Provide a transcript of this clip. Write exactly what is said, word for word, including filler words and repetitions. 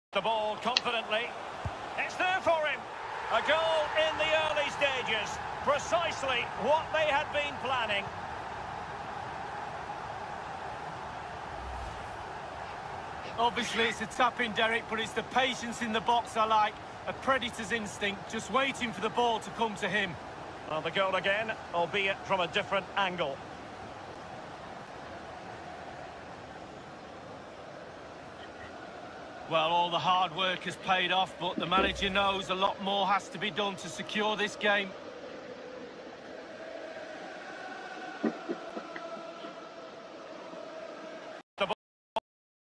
The ball confidently. It's there for him. A goal in the early stages. Precisely what they had been planning. Obviously, it's a tap-in, Derek, but it's the patience in the box I like. A predator's instinct, just waiting for the ball to come to him. Well, the goal again, albeit from a different angle. Well, all the hard work has paid off, but the manager knows a lot more has to be done to secure this game.